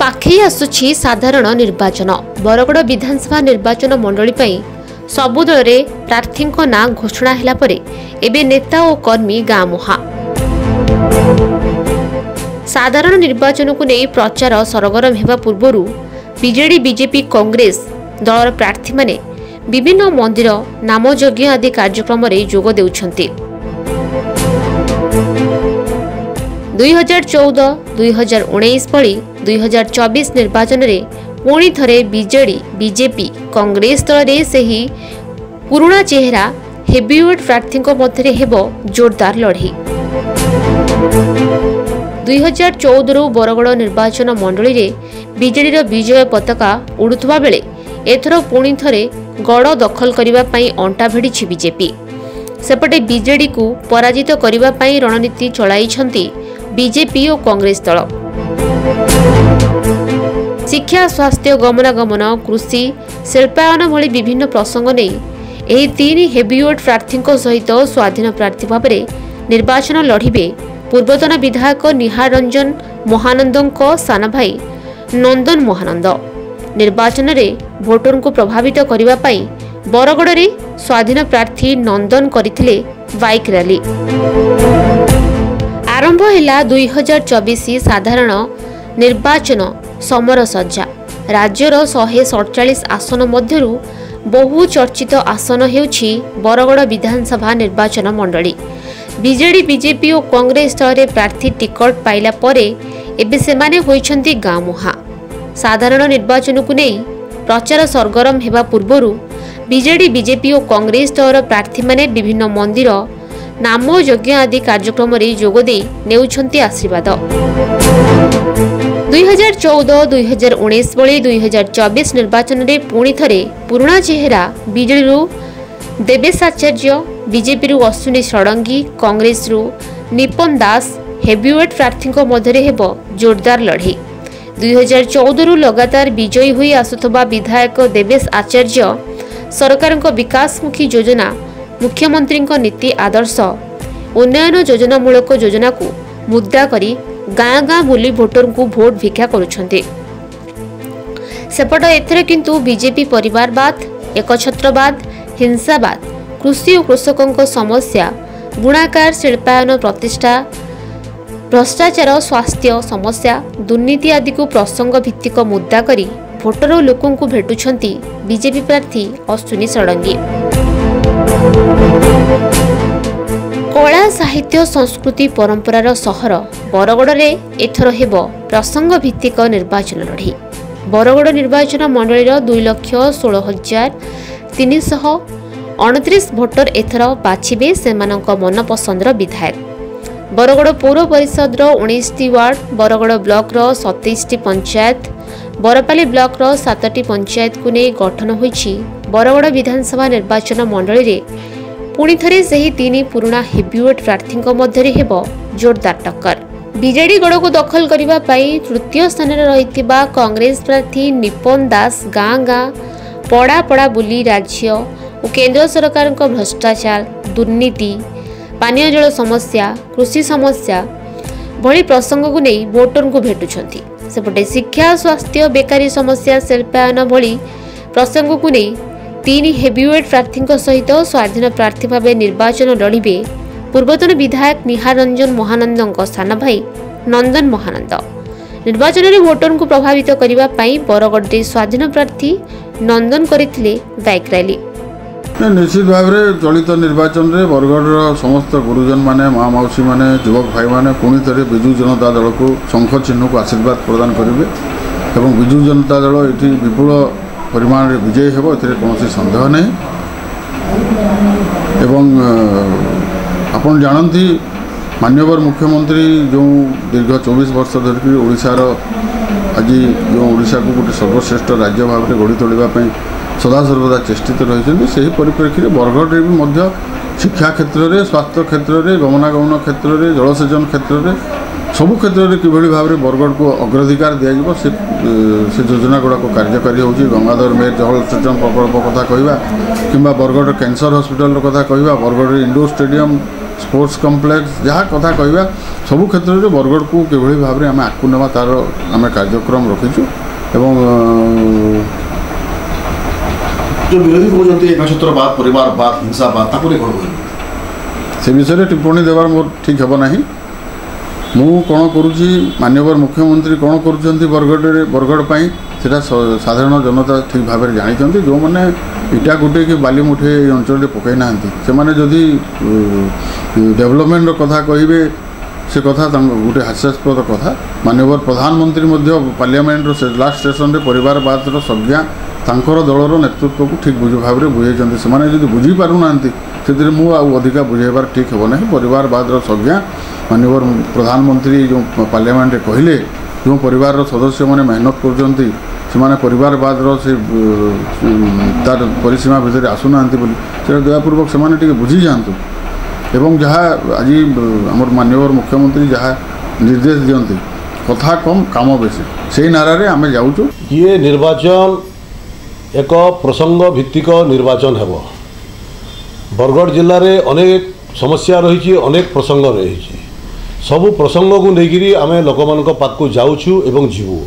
पाखई आसुछि साधारण निर्वाचन। बरगड़ विधानसभा निर्वाचन मंडली पई सबु दल रे प्रार्थी ना घोषणा हैला परे एबे नेता और कर्मी गाँ मुहा। साधारण निर्वाचन को नहीं प्रचार सरगरम हेबा पूर्वरु बीजेडी बीजेपी कांग्रेस दलर प्रार्थी माने विभिन्न मंदिर नामयज्ञ आदि कार्यक्रम रे जोग देउछन्ति। 2014, 2019 भली 2024 निर्वाचन रे पुणी थरे बीजेडी बीजेपी कांग्रेस दल रे सही पुराना चेहरा हेवीवेट प्रार्थी मध्य हेबो जोरदार लड़ाई। 2014 रु बरगड़ निर्वाचन मंडली रे बीजेडी विजय पताका उड़ुवा बेले एथर पुणी थरे गड़ दखल करने पई अंटा भिड़ी बीजेपी। सेपटे बीजेडी को पराजित करने पई रणनीति चलाइछंती बीजेपी और कांग्रेस दल। शिक्षा स्वास्थ्य गमनागमन कृषि शिल्पायन भली विभिन्न प्रसंग नहीं एही तीन हेवीवेट प्रार्थी सहित स्वाधीन प्रार्थी भाव निर्वाचन लड़िबे पूर्वतन विधायक निहार रंजन महानंद सान भाई नंदन महानंद। निर्वाचन रे भोटर को प्रभावित करने पई बरगड़ रे स्वाधीन प्रार्थी नंदन करथिले बाइक रैली। आरंभ हैला 2024 साधारण निर्वाचन समर सज्जा। राज्यर 147 आसन मध्यरु बहु चर्चित आसन हेउछि बरगड़ विधानसभा निर्वाचन मंडली। बीजेडी बीजेपी और कांग्रेस दल प्रार्थी टिकट पाइला परे एबे सेमाने होइछन्ति गाँ मुहा। साधारण निर्वाचन को नहीं प्रचार सरगरम हेबा पूर्वरु बीजेडी बीजेपी और कांग्रेस दल प्रार्थी माने विभिन्न मंदिर नामयज्ञ आदि कार्यक्रम रे जोग दे नेउछन्ति आशीर्वाद। 2014, 2019 भली 2024 निर्वाचन रे पुणी थरे पुराना चेहरा बीजेडी रु देवेश आचार्य, बीजेपी रु अश्विनी षडंगी, कांग्रेस रु निपन दास हेवीवेट प्रार्थी मध्य हेबो जोरदार लड़ाई। 2014 रु लगातार विजयी हुई आसुथबा विधायक देवेश आचार्य सरकार विकासमुखी योजना मुख्यमंत्री नीति आदर्श उन्नयन योजनामूलक योजना को मुद्दा करी गाँ गाँ बुली भोटर को भोट भिक्षा करुछन्ते। सेपट एथरे किंतु बीजेपी परिवारवाद, एकछत्रवाद, हिंसावाद, कृषि और कृषकों समस्या, बुणाकार शिल्पायन प्रतिष्ठा, भ्रष्टाचार, स्वास्थ्य समस्या, दुर्नीति आदि को प्रसंग भित्तिक मुद्दा करी भोटर और लोकों को भेटुछन्ति बीजेपी प्रार्थी अश्विनी षडंगी। कला साहित्य संस्कृति परंपरार सहर बरगड़ रे एथर हेबो प्रसंग भित्तिक निर्वाचन लड़ाई। बरगड़ निर्वाचन मंडलीर 2,16,329 भोटर एथर बाछिबे सेमानक मनपसंदर विधायक। बरगड़ पौर परिषद 19टी वार्ड, बरगड़ ब्लॉक 27टी पंचायत, बरपाली ब्लॉक 7टी पंचायत को नहीं गठन होईछि बरगड़ विधानसभा निर्वाचन मंडली रे पुणी थरे सही तीन पुराना हेवीवेट प्रार्थी मध्य हेबो जोरदार टक्कर। बीजेडी गड़ को दखल करने पाई तृतीय स्थान रे रहितिबा कांग्रेस प्रार्थी निपन दास गाँ गाँ पड़ा पड़ा बुली राज्य और केंद्र सरकार भ्रष्टाचार, दुर्नीति, पानीय जल समस्या, कृषि समस्या भली प्रसंग को नहीं भोटर को भेटुछन्ति। सेपटे शिक्षा स्वास्थ्य बेकारी समस्या शिल्पायन भली प्रसंग को नहीं तीन हेवीवेट प्रार्थी सहित स्वाधीन प्रार्थी भाव निर्वाचन लड़िबे पूर्वतन विधायक निहार रंजन महानंद सान भाई नंदन महानंद। निर्वाचन में भोटर को प्रभावित करने पाई बरगड़ रे स्वाधीन प्रार्थी नंदन करथिले बाइक रैली। निश्चित भाव में चलित निर्वाचन में बरगढ़ समस्त गुरुजन माने माँ मौसी माने युवक भाई माने पुणी थे विजु जनता दल को शंख चिन्ह को आशीर्वाद प्रदान करेंगे और विजु जनता दल ये विपुल परिमाण में विजयी हेब ए कौन सन्देह नहीं। एवं आपण जानती माननीय मुख्यमंत्री जो दीर्घ 24 वर्ष धरिक ओडिशार आज जो ओडिशा को गोटे सर्वश्रेष्ठ राज्य भाव में गढ़ी तोड़ापी सदासर्वदा चेष्टित रही से परिप्रेक्षी बरगढ़ में भी शिक्षा क्षेत्र में, स्वास्थ्य क्षेत्र में, गमनागमन क्षेत्र में, जलसेचन क्षेत्र में सबु क्षेत्र में किभली भाव में बरगढ़ को अग्राधिकार दिज्व से योजना गुड़ाक कार्यकारी हो गंगाधर मेयर जलसेचन प्रकल्प कथा कहवा कि बरगढ़ कैंसर हॉस्पिटल कथा कहवा Bargarh indoor stadium sports complex जहाँ कथा कहवा सबू क्षेत्र में बरगढ़ को किभली भाव में आम आगू ना तार आम कार्यक्रम रखीचु एवं जो विरोधी कहते हैं नक्षत्रवाद परिवारवाद हिंसावाद से विषय में टिप्पणी देवार मोर ठीक हे ना मु कौन करुँची माननीय मुख्यमंत्री कौन करुँच बरगढ़ पर सेटा साधारण जनता ठीक भाव में जानते जो मैंने इटा गुटे कि बाली मुठे अंचल पकई ना से मैंने जदि डेवलपमेंट कथा कहे से कथा गोटे हास्यास्पद कथा माननीय प्रधानमंत्री पार्लियामेंट लास्ट सेशन में परिवारवाद संज्ञा तांकर दलर नेतृत्व को ठीक भाव में बुझे से मैंने बुझी पारना से अधिका बुझेबार ठीक हे ना परिवारवाद संज्ञा माननीय प्रधानमंत्री जो पार्लियामेंट कहले जो परिवार सदस्य मैंने मेहनत कर परिवारवाद से तार परिसीमा भितर आसुना दयापूर्वक से बुझी जातु एवं जहाँ आज आम माननीय मुख्यमंत्री जहाँ निर्देश दियंती कथा कम काम बेसी से नारे आम जाऊँ ये निर्वाचन एक प्रसंग भित्तिक निर्वाचन है बरगढ़ जिले में अनेक समस्या रही अनेक प्रसंग रही सबू प्रसंग को लेकिन आम लोक मान पाखक जाऊँ एवं जीवु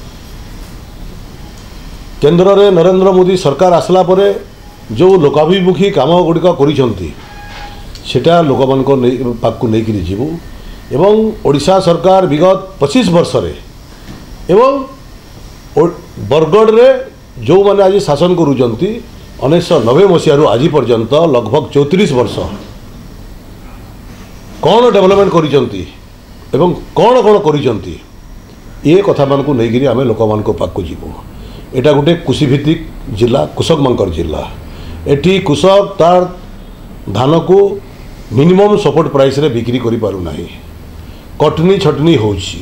केंद्र में नरेंद्र मोदी सरकार आसला परे जो लोकाभिमुखी काम गुड़िक करा लोक मान पाखक नहीं जीवु एवं ओडिशा सरकार विगत 25 वर्ष एवं बरगढ़ रे जो मैंने आज शासन करुँच 1990 मसीह आज पर्यंत लगभग 34 वर्ष कौन डेवलपमेंट करिसेंती एवं कौन कौन करिसेंती ये कथा मान को लेकिन आम लोक मान पाखक जीवु एटा गोटे कृषिभित्तिक जिला कृषक मानकर जिला एटी कृषक तार धान को मिनिमम सपोर्ट प्राइस रे बिक्री करि पारु नाही कटनी छटनी होछि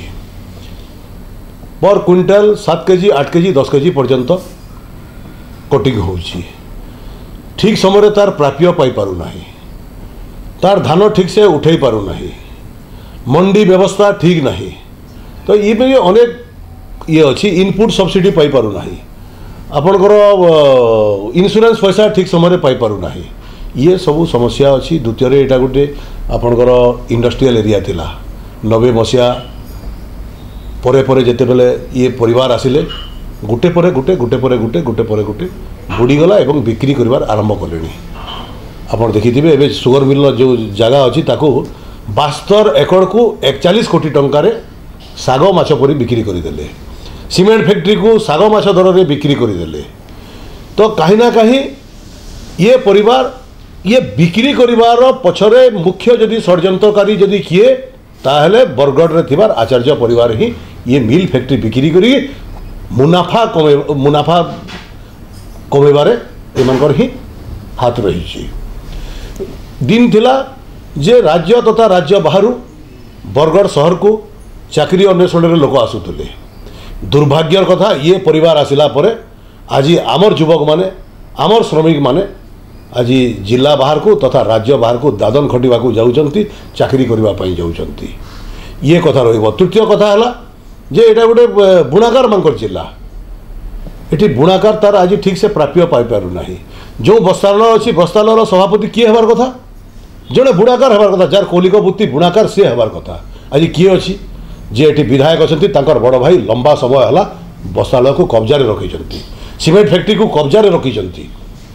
पर क्विंटल 7 केजी 8 केजी 10 केजी पर्यंत कटिंग होछि ठीक समय तार प्राप्य पाई पारु नाही तार धान ठीक से उठे पारु नाही मंडी व्यवस्था ठीक नहीं तो ये भी अनेक ये अच्छी इनपुट सब्सिडी पाई पारु नाही आपनकर इंश्योरेंस पैसा ठीक समय पाई पारु नाही ये सब समस्या अच्छी द्वितीय एटा गोटे आपनकर इंडस्ट्रियल एरिया थिला 90 मसीहा परे परे जेते बेले ये परिवार आसिले गुटे परे गुटे गुटे परे गुटे गुटे परे गुटे बुड़ीगला एवं बिक्री करिवार आरंभ कलेनी आपन देखिथिबे एबे सुगर मिल जो जगह अच्छी ताको 72 एकड़ को 41 कोटी टंकार साग माछ परी बिक्री करदेले सीमेंट फैक्ट्री को साग माछ दर में बिक्री करदेले तो कहीं ना कहीं ये परिवार ये बिक्री करिवार पछरे मुख्य जदि षड्यंत्रकारी जदि किए ताहले बरगढ़ रे थिबार आचार्य परिवार ही ये मिल फैक्ट्री बिक्री करी मुनाफा कमेबारे एमानकर ही हाथ रही दिन थिला जे राज्य तथा राज्य बाहर बरगढ़ शहर को चाकरी अन्वेषण रे लोक आसुतले दुर्भाग्यर कथा ये परिवार आसिला परे आज आमर युवक माने आमर श्रमिक माने आज जिला बाहर को तथा राज्य बाहर को दादन खटिवा को जाउचंती चाकरी करबा पई जाउचंती ये कथा रहिबो। तृतीय कथा हला जे एटा गोटे बुणाकार मानकर जिला एटी बुणाकार तार आज ठीक से प्राप्य पाई पारु नाही जो बस्तालय अच्छी बस्तालयर सभापति किए हेबार कथा जड़े बुणाकार हेबार कथा जार कौलिक वृत्ति बुणाकार सी हेबार कथा आज किए अच्छी जे एटी विधायक अच्छी तांकर बड़ भाई लंबा समय हला बस्तालय को कब्जा रे रखिछंती सीमेंट फैक्ट्री को कब्जा रे रखिछंती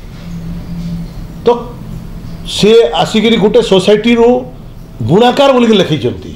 तो से आसिक गोटे सोसाइटी रू बुणाकार बोलिक लिखिछंती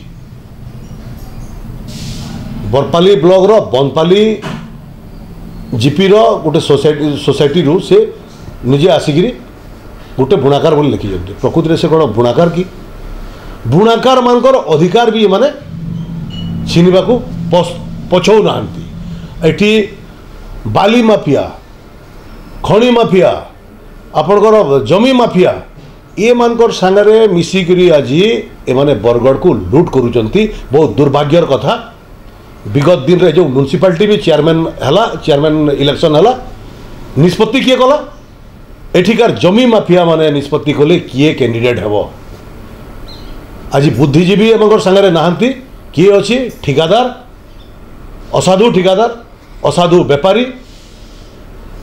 बरपाली ब्लॉक रो बनपाली जीपी रो गोटे सोसाइटी रू से निजे आसिक गोटे बुणाकार बोली लिखिछंती प्रकृति रे से कोन बुणाकार की बुणाकार मानकर अधिकार भी माने छीनिबा को पछौ नाहंती एठी बाली माफिया खणी माफिया आपणकर जमी माफिया ये मानकर सांगरे मिसिकरी आज ए माने बरगढ़ को लूट करूचंती बहुत दुर्भाग्यर कथा विगत दिन रे जो म्युनिसिपालिटी भी चेयरमैन इलेक्शन हला निष्पत्ति किए कला एठिकार जमी माफिया माने निष्पत्ति कले किए कैंडिडेट हेबो आज बुद्धिजीवी एमकर सांगरे नाहंती किए अच्छी ठिकादार असाधु बेपारी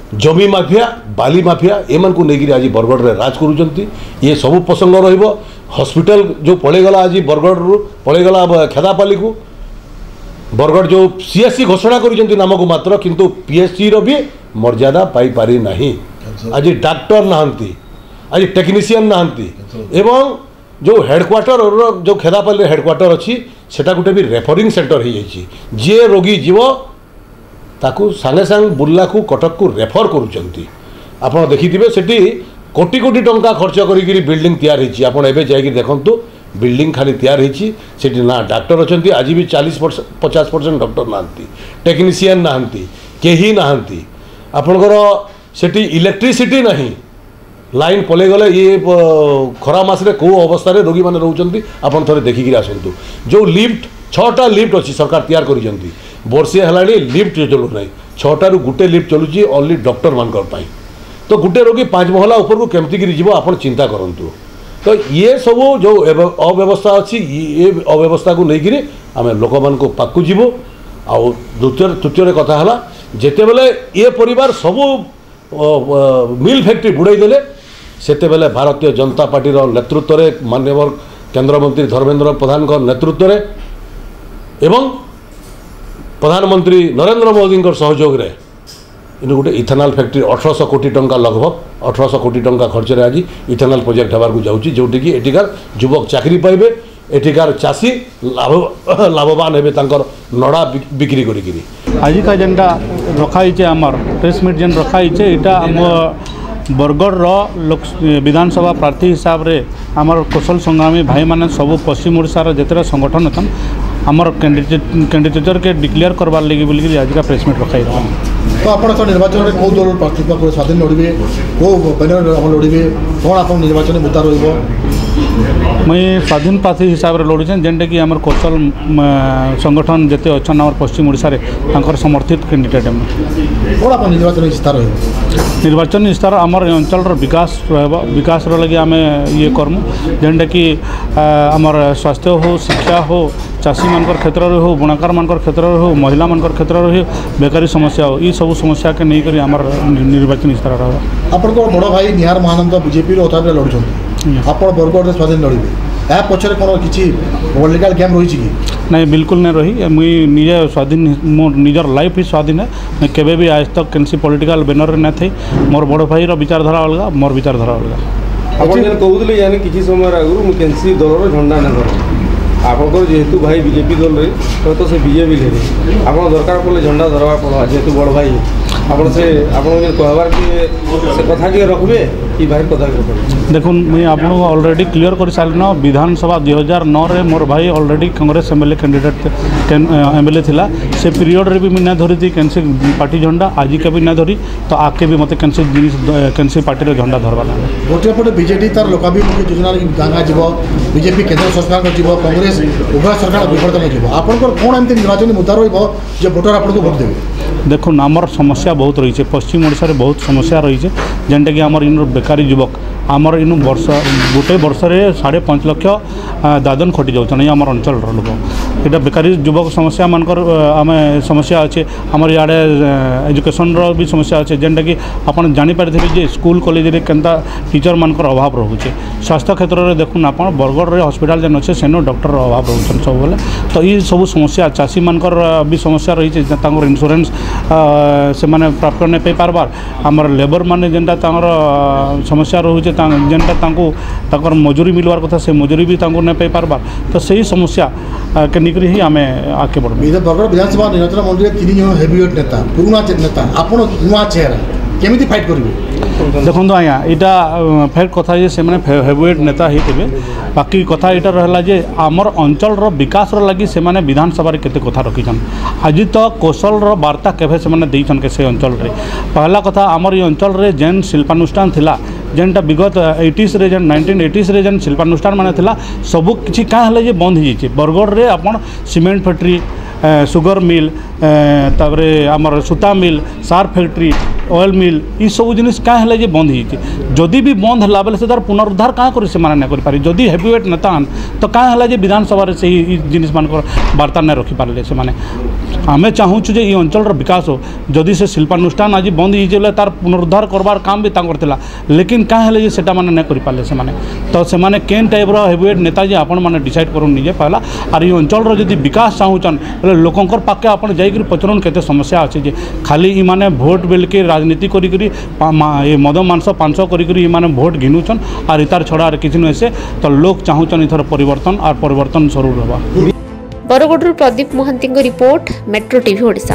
जमी माफिया बाली माफिया एमान को लेकर आज बरगढ़ रे राज करूचंती। ये सब प्रसंग रहिबो। हॉस्पिटल जो पड़ेगला आज बरगढ़ रु पड़ेगला खेदापाली को बरगढ़ जो सीएससी घोषणा करूचंती नाम को मात्र किंतु पीएचसी रो भी मर्यादा पाई पारी नहीं। आज डॉक्टर नहांती आज टेक्नीशियन नहांती एवं जो हेडक्वार्टर जो खेदापाली हेडक्वार्टर अच्छी सेटा गोटे भी रेफरिंग सेंटर हो जाइए। जे रोगी जीव ताकू सांगे सांग बुर्ला को कटक को रेफर करुँच। आपड़ देखिए सेठी कोटी कोटी टंका खर्च करी बिल्डिंग तैयार होती। आपड़ एवं जाकि देखु बिल्डिंग खाली तैयार होती सेठी ना डॉक्टर अच्छा आज भी 40-50% डॉक्टर नहांती टेक्नीशियन नहांती केही नहांती। आपणकर सेठी इलेक्ट्रिसिटी नहीं लाइन पलै गले ये खरा मासरे कौ अवस्था रोगी मैंने रोचंती। आपन थोड़े देखिकी आसतु जो लिफ्ट 6टा लिफ्ट अच्छी सरकार तैयार करिसेंती वर्षे हेलाणी लिफ्ट चलू ना 6टारू गुटे लिफ्ट चलुची ओनली डॉक्टर मानकर पाई। तो गुटे रोगी 5 महला ऊपर को केमती जीव आप चिंता करंतु। तो ये सब जो अव्यवस्था अच्छी ये अव्यवस्था को लेकिन आम लोक मान पाकू जीव। आउ तृतीय कथा है जिते बेले ये परिवार सबू मिल फैक्ट्री बुड़ाई देले सेते बेले भारतीय जनता पार्टी नेतृत्व में माननीय केंद्रमंत्री धर्मेंद्र प्रधान नेतृत्व में एवं प्रधानमंत्री नरेंद्र मोदी सहयोग रे इन गोटे इथेनॉल फैक्ट्री 1800 कोटी टंका लगभग 1800 कोटी टंका खर्च आज इथेनॉल प्रोजेक्ट होबार को जाऊँगी जोटि कि एटिकार युवक चाकरी पाइबे एटिकार चाषी लाभवान हेबे तांकर नड़ा बिक्री करी। आज का जेनटा रखाई आमर प्रेस मीट जेन रखाई यहाँ आम बरगढ़ लोक विधानसभा प्रार्थी हिसाब रे आमर कौशल संग्रामी भाई माने सब पश्चिम ओडिशार जितने संगठन अच्छा आमर कैंडिडेटर के डिक्लेयर करवार लगे बोलिक आज का प्रेस मीट रखाई। तो आप निर्वाचन में कौ दल प्रार्थी स्वाधीन लड़े कौ बैनर लड़े कौन आप निर्वाचन मुद्दा मुई स्वाधीन प्रार्थी हिसाब से लड़ुचे जेनटा कि आम कौशल संगठन जिते अच्छा आम पश्चिम ओडिशा रे समर्थित कैंडिडेट कौन आप निर्वाचन इस्तार निर्वाचन इस्तार आमर अंचल विकास विकास लगे आम ये करमु जेनटा कि आमर स्वास्थ्य हो शिक्षा हो चाषी मान क्षेत्र में हो बुणाकार मान क्षेत्र में हो महिला मान क्षेत्र में हो बेकारी समस्या हो ये सब समस्या के नहीं करी आमर निर्वाचन इस्तार रहा। आप बड़ भाई निहार महानंद बीजेपी अथवा लड़ुं आप बरगढ़ स्वाधीन लड़े या पचर कौन किसी पॉलिटिकल गेम रही कि नहीं बिल्कुल नहीं रही मुई निजे स्वाधीन मोर निजर लाइफ ही स्वाधीन है मैं केवे भी आज तक कैसी पॉलिटिकल बैनर ना थी मोर बड़ भाई विचारधारा अलग मोर विचारधारा अलग। आप कहते यानी किसी समय आगु मुझे कैसी दलर झंडा ना धर आपंकर जेहेतु भाई बीजेपी दल रे तो से बीजेपी ले आप दरकार पड़े झंडा धरवा पड़ा जेहेतु बड़ भाई आप कहबार से कथा के रखबे कि भाई कथा के देखो मुझे आपको ऑलरेडी क्लियर कर सारे विधानसभा 2009 रे मोर भाई already Congress MLA candidate MLA थिला से पीरियड रे भी मैं धरी थी कैंसी पार्टी झंडा आज के भी ना धरी तो आके भी मत कैंसी कैंसी पार्टी झंडा धरवा ना गोटे पटे बीजेडी तार लोकाभिमुखी योजना गाँगा जीव बीजेपी केंद्र सरकार जीव कांग्रेस उभय सरकार विवर्तन जीव आपंकर कौन एमती निर्वाचन मुद्दा रो भोटर आपको भोट देवे। देखो आमर समस्या बहुत रही है पश्चिम ओडिशा रे बहुत समस्या रही है जेनटा कि आमर इन बेकारी युवक आमर इन वर्ष गोटे वर्ष में 5.5 लाख दादन खटी जाऊँ आम अंचल लोक यहाँ बेकारी युवक समस्या मानकर आम समस्या अच्छे आमर इे एजुकेशन भी समस्या अच्छे जेनटा कि आप जानीपारे जे स्कूल कॉलेज रे केनता टीचर मानकर अभाव रोचे स्वास्थ्य क्षेत्र में देखुन आप बरगढ़ रे हॉस्पिटल जेन अच्छे सेनो डॉक्टर अभाव रोचन सब बेले तो ये सब समस्या चाषी मानकर भी समस्या रही है इंश्योरेंस से माने प्राप्त नहीं पाई पारबार आमर लेबर माने जेनटा समस्या रोचे जेनटा मजूरी मिलवार कथा से मजूरी भी नहीं पाई पारबार तो सही समस्या के निकरी ही आम आगे बढ़ बरगढ़ विधानसभा निर्वाचन मंडली 3 जन हेवीवेट नेता पुराना नेता आप नुआ चेहरा केमी फाइट करेंगे देखो आज्ञा यहाँ फेर कथा से हेवीवेट नेता होते बाकी कथा यहाँ रहा जे आमर अंचल विकास लगी से विधानसभा केते कथा रखीछन आज तो कौशल वार्ता केभे से देइछन के से अंचल रे पहला कथा आमर ये अंचल रे जेन शिल्पानुष्ठान थिला जेनटा विगत 80s रे जेन 1980s रे जेन शिल्पानुष्ठान माने थिला सबू किछि का हले जे बंद हो जाइए बरगढ़ रे आपण सीमेंट फैक्ट्री सुगर मिल तापरे आमर सूता मिल सार फैक्ट्री ऑयल मिल ये सब जिनिस क्या है बंद हो जदि भी बंद है बेले से तार पुनरुद्धार क्या कर पारे जदि हेवीवेट नेता तो क्या है विधानसभा से जिनिस मान वार्ता नहीं रखिपारे से आमे चाहूँ जे ये अंचल विकास हो जदि से शिल्पानुष्ठान आज बंद हो तार पुनरुद्धार करबार काम भी तांकर थिला लेकिन क्या है जे सेटा माने नहीं करि पाले से माने तो से माने केन टाइप रो हेवीवेट नेता जे आपण माने डिसाइड करू निजे पहला और ये अंचल जदि विकास चाहूचन बोले लोकंकर पाके आपण जाइकरी पचरन केते समस्या अछि जे खाली ई माने भोट बेल के राजनीति करी करी ये मद मांस पांच करी माने भोट घिनुचन और इतार छड़ा आर किछि न से तो लोग चाहूचन इथर परिवर्तन और परिवर्तन जरूर होबा। Bargarh Pradeep Mahanty report metro TV Odisha.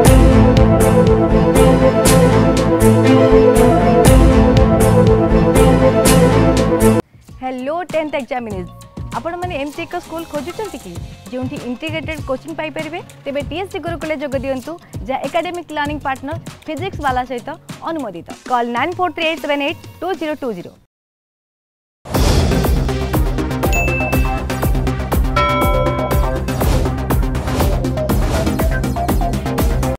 Hello 10th examinees आपण मैंने एमसी एक स्कूल खोजुचंती कि जोंठी इंटीग्रेटेड कोचिंग पाई परिबे तेबे टीएससी गुरुकुल जोग दियंतु जा एकेडमिक लर्निंग पार्टनर फिजिक्स वाला सहित अनुमोदित कॉल 9438782020।